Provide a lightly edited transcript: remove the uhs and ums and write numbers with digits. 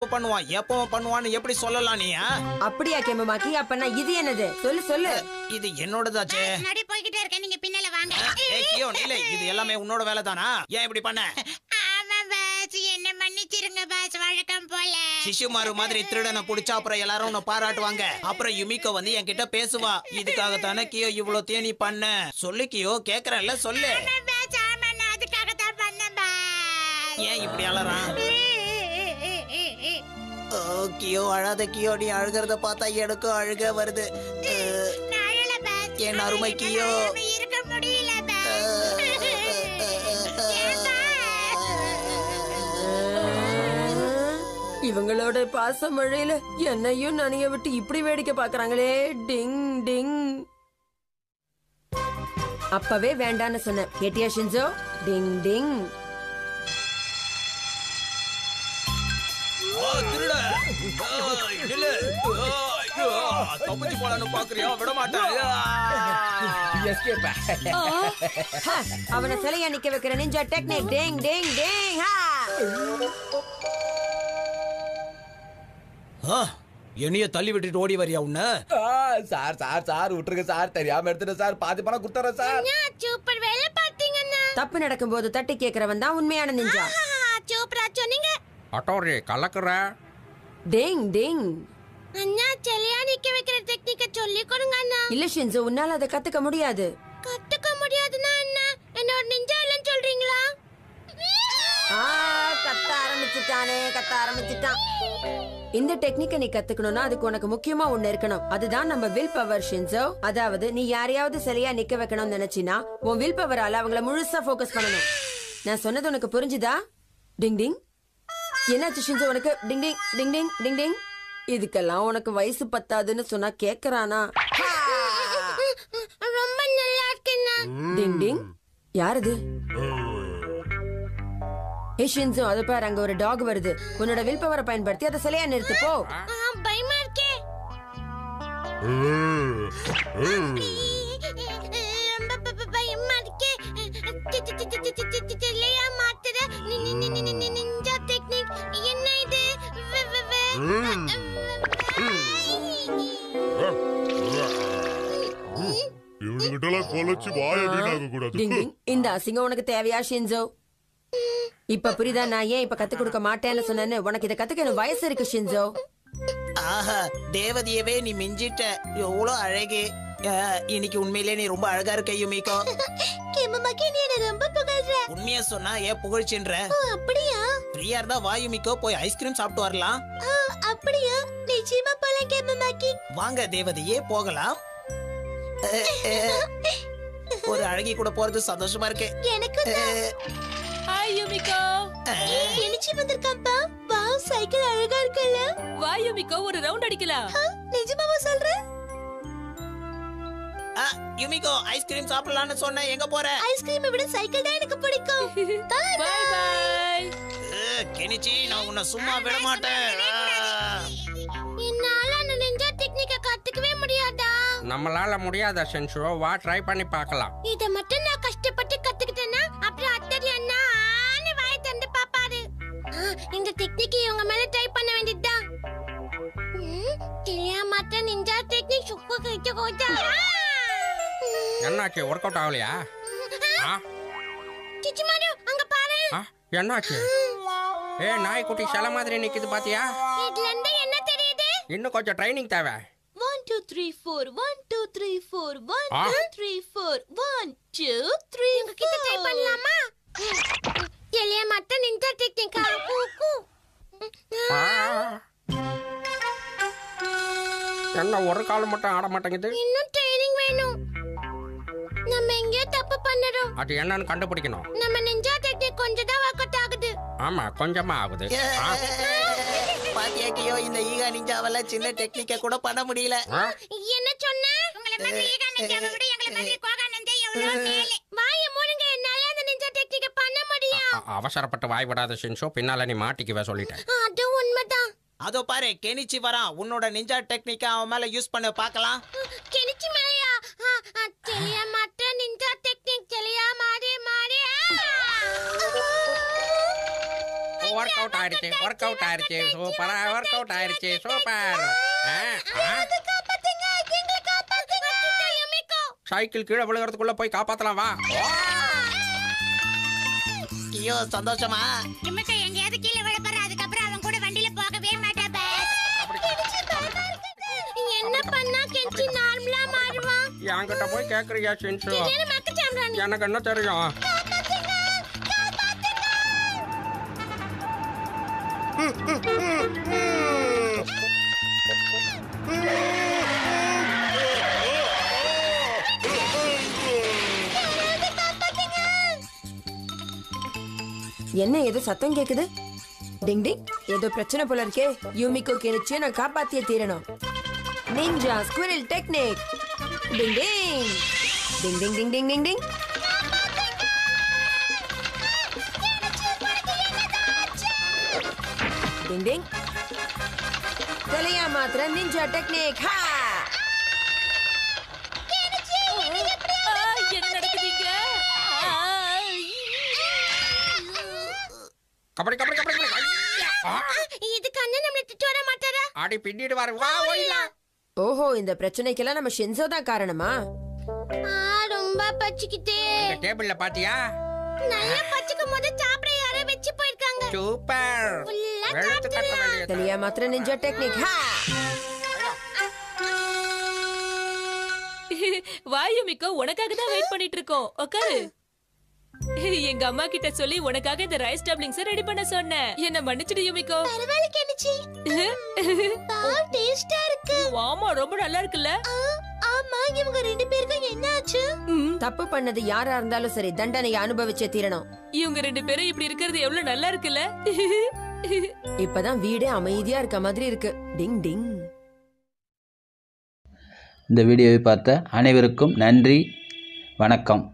பண்ணுவான் எப்பவும் பண்ணுவான்னு எப்படி சொல்லலாம் நீ? அப்படியா கேமமாக்கி? அப்பனா இது என்னது? சொல்லு. இது என்னோடதாச்சே. நடி போய்கிட்டே இருக்க, நீங்க பின்னால வாங்க. ஏய் கியோ நில்லை, இது எல்லாமே உன்னோட வேலை தானா? ஏன் இப்படி பண்ண? ஆமா பாஸ், என்ன மன்னிச்சிருங்க பாஸ், வழக்கம் போல. சிசுமாரு மாதிரி திருடனை புடிச்சா அப்புறம் எல்லாரும் உன்னை பாராட்டுவாங்க. அப்புறம் யுமிகோ வந்து என்கிட்ட பேசுவா. இதுக்காகத்தானே கியோ இவ்வளவு தேனி பண்ண. சொல்லு கியோ, கேக்குறேன்ல சொல்லு. ஆமா பாஸ், ஆமா, நான் அதுக்காக தான் பண்ணேன் பாஸ். ஏன் இப்படி அலறான்? கியோ அழாத கியோ, நீ அழுகிறத பார்த்தா எனக்கும் அழுக வருது. என் அருமை கியோ, இருக்க முடியல பாஸ். இவங்களோட பாச மழையில என்னையும் நனைய விட்டு இப்படி வேடிக்கை பாக்குறாங்களே. டிங் டிங். அப்பவே வேண்டான்னு சொன்ன, கேட்டியா ஷின்சோ? டிங் டிங். தப்பிச்சு போலான்னு பாக்குறியா? விட மாட்டேன். அவனை சிலையா நிக்க வைக்கிற நிஞ்சா டெக்னிக். டிங் டிங் டிங். என்னைய தள்ளி விட்டுட்டு ஓடி வரியா உன்ன? சார் விட்டுருங்க சார், தெரியாம எடுத்துட்டேன் சார், பாதி பணம் குடுத்துறேன் சார். சூப்பர் வேலை பாத்தீங்கண்ணா. தப்பு நடக்கும்போது தட்டி கேக்குறவன் தான் உண்மையான நிஞ்சா. சூப்பரா சொன்னீங்க. ஹட்டோரி கலக்குற. டிங் டிங். அண்ணா, செலையா நிக்க வைக்கிற டெக்னிக்க சொல்லி கொடுங்க அண்ணா. இல்ல ஷின்சோ, உன்னால அதை கத்துக்க முடியாது. கத்துக்க முடியாதுன்னா என்ன? என்ன ஒரு நிஞ்சா இல்லன்னு சொல்றீங்களா? கத்த ஆரம்பிச்சுட்டான். இந்த டெக்னிக்கை நீ கத்துக்கணும்னா அதுக்கு உனக்கு முக்கியமா ஒண்ணு இருக்கணும். அதுதான் நம்ம வில் பவர் ஷின்சோ. அதாவது நீ யாரையாவது சரியா நிக்க வைக்கணும்னு நினைச்சினா உன் வில் பவரால அவங்கள முழுசா போக்கஸ் பண்ணணும். நான் சொன்னது உனக்கு புரிஞ்சுதா? டிங் டிங். என்னாச்சு ஷின்சோ உனக்கு? டிங் டிங் டிங் டிங் டிங் டிங். இதுக்கெல்லாம் உனக்கு வயசு பத்தாதுன்னு சொன்னா கேக்குறானா? ரொம்ப நல்லா இருக்குண்ணா. டிங் டிங். யாரது? ஏ ஷின்சோ, அது பாரு, அங்க ஒரு டாக் வருது. உன்னோட வில் பவரை பயன்படுத்தி அதை சிலையா நிறுத்து போ. பயமா இருக்கே. பயமா இருக்கே. சிலையா மாத்துற நிஞ்சா டெக்னிக் என்ன இது? இந்த அசிங்கம் உனக்கு தேவையா ஷின்சோ? இப்ப புரியுதா நான் ஏன் இப்ப கத்து கொடுக்க மாட்டேன்னு சொன்னேன்னு? உனக்கு இதை கத்துக்க வயசு இருக்கு ஷின்சோ. ஆஹா, தேவதையவே நீ மிஞ்சிட்ட. எவ்வளவு அழகு. இன்னைக்கு உண்மையிலே நீ ரொம்ப அழகா இருக்க யுமிகோ. கேமமாக்கி, நீ என்ன ரொம்ப புகழ்ற. உண்மையா சொன்னா ஏன் புகழ்ச்சின்ற? அப்படியா? ஃப்ரீயா இருந்தா வா யுமிகோ, போய் ஐஸ்கிரீம் சாப்பிட்டு வரலாம். அப்படியா? நிச்சயமா போலாம் கேமமாக்கி. வாங்க தேவதையே, போகலாம். ஒரு அழகி கூட போறது சந்தோஷமா இருக்கு எனக்கு. Hi Yumiko. கெனிச்சி வந்திருக்காம்பா. வாவ், சைக்கிள் அழகா இருக்குல்ல. வா யுமிகோ, ஒரு ரவுண்ட் அடிக்கலாம். நிஜமாவா சொல்ற? யுமிகோ, ஐஸ்கிரீம் சாப்பிடலாம்னு சொன்ன, எங்க போற? ஐஸ்கிரீமை விட சைக்கிள் தான் எனக்கு பிடிக்கும். By by. கெனிச்சி, நான் உன்னை சும்மா விட மாட்டேன். என்னால அந்த நிஞ்சா டெக்னிக்க கத்துக்கவே முடியாதா? நம்மளால முடியாத ஷின்சோ, வா ட்ரை பண்ணி பார்க்கலாம். இத மட்டும் நான் கஷ்டப்பட்டு கத்துக்கிட்டேன்னா அப்புறம் அத்தடி அண்ணா வாய் தந்து பாப்பாரு. இந்த டெக்னிக் இவங்க மேல ட்ரை பண்ண வேண்டியதுதான். தெரியா மாட்ட நிஞ்சா டெக்னிக் சுக்கு கிட்ட கோட்டா. என்னாச்சு, ஒர்க் அவுட் ஆகலையா? சிச்சிமாரு, அங்க பாரு. என்னாச்சு? நாய்க்குட்டி சில மாதிரி நிக்குது பாத்தியா? இதுல இருந்து என்ன தெரியுது? இன்னும் கொஞ்சம் ட்ரைனிங் தேவை. 1 2 3 4 1 2 3 4 1 2 3 4 1 2 3. உங்க கிட்ட ட்ரை பண்ணலாமா? எலிய மத்த நிஞ்சா டெக்னிக் கூக்கு. என்ன ஒரு கால் மட்டும் ஆட மாட்டேங்குது? இன்னும் ட்ரைனிங் வேணும். நம்ம எங்கேயோ தப்பு பண்ணறோம். அது என்னன்னு கண்டுபிடிக்கணும். நம்ம நிஞ்சா டெக்னிக் கொஞ்சம் தான் ஒர்க் அவுட் ஆகுது. ஆமா, கொஞ்சமா ஆகுது. பாத்தியா கியோ, இந்த ஈகா நிஞ்சாவல சின்ன டெக்னிக்க கூட பண்ண முடியல. என்ன சொன்ன? உங்கள மாதிரி ஈகா நிஞ்சாவை விட எங்கள மாதிரி கோகா நிஞ்சா எவ்வளவு மேலே. வாயை மூடுங்க, என்னால அந்த நிஞ்சா டெக்னிக்க பண்ண முடியும். அவசரப்பட்டு வாய் விடாத ஷின்சோ, பின்னால நீ மாட்டிக்குவே சொல்லிட்டேன். அது உண்மைதான். அதோ பாரு, கெனிச்சி வரான். உன்னோட நிஞ்சா டெக்னிக்க அவன் மேல யூஸ் பண்ண பார்க்கலாம். கெனிச்சி மேலையா? செலியா மத்த நிஞ்சா டெக்னிக் செலியா மாறி மாறி. ஒர்க் அவுட் ஆயிடுச்சு சூப்பரா ஒர்க் அவுட் ஆயிடுச்சு சூப்பர். சைக்கிள் கீழே விழுகிறதுக்குள்ள போய் காப்பாத்தலாம் வா. ஐயோ சந்தோஷமா? யுமிகோ எங்கயாவது கீழே விழ போற, அதுக்கப்புறம் அவன் கூட வண்டியில போகவே மாட்டா பாஸ். என்ன பண்ணா கெஞ்சி நார்மலா மாறுவான்? என்கிட்ட போய் கேக்குறியா சின்சு? என்ன மக்க சாம்ரானி? எனக்கு என்ன தெரியும்? என்ன ஏதோ சத்தம் கேக்குது? டிங் டிங், ஏதோ பிரச்சனை போல இருக்கே. யூமிகோ கிணிச்சு நான் காப்பாத்தியே தீரணும். Ninja squirrel technique. Ding ding ding ding ding ding ding ding. Ding ding. தலையா மாத்திர நிஞ்சா டெக்னிக். ஹா! என்ன நடக்குதுங்க? கபடி கபடி கபடி கபடி. இதுக்கு அண்ணன் நம்மள திட்டு வர மாட்டாரா? ஆடி பின்னிடுவாரு வா ஓடிலாம். ஓஹோ, இந்த பிரச்சனைக்கெல்லாம் நம்ம ஷின்சோ தான் காரணமா? ரொம்ப பச்சிக்கிட்டே. இந்த டேபிள்ல பாத்தியா? நல்லா பச்சிக்கும் போது சாப்பிட யாரோ வெச்சு போயிருக்காங்க. சூப்பர். வெளுத்து கட்ட வேண்டியது. தலையா மாத்திர நிஞ்சா டெக்னிக். ஹா! வா யுமிகோ, உனக்காக தான் வெயிட் பண்ணிட்டு இருக்கோம். உட்காரு. எங்க அம்மா கிட்ட சொல்லி உனக்காக இந்த ரைஸ் டம்ப்ளிங்ஸ் ரெடி பண்ண சொன்னேன். என்ன மன்னிச்சிடு யுமிகோ. பரவாயில்லை கெனிச்சி. பால் டேஸ்டா இருக்கு. ஆமா, ரொம்ப நல்லா இருக்குல்ல? ஆமா, இவங்க ரெண்டு பேருக்கும் என்ன ஆச்சு? தப்பு பண்ணது யாரா இருந்தாலும் சரி, தண்டனையை அனுபவிச்சே தீரணும். இவங்க ரெண்டு பேரும் இப்படி இருக்கிறது எவ்வளவு நல்லா இருக்குல்ல? இப்பதான் வீடே அமைதியா இருக்க மாதிரி இருக்கு. டிங் டிங். இந்த வீடியோவை பார்த்த அனைவருக்கும் நன்றி, வணக்கம்.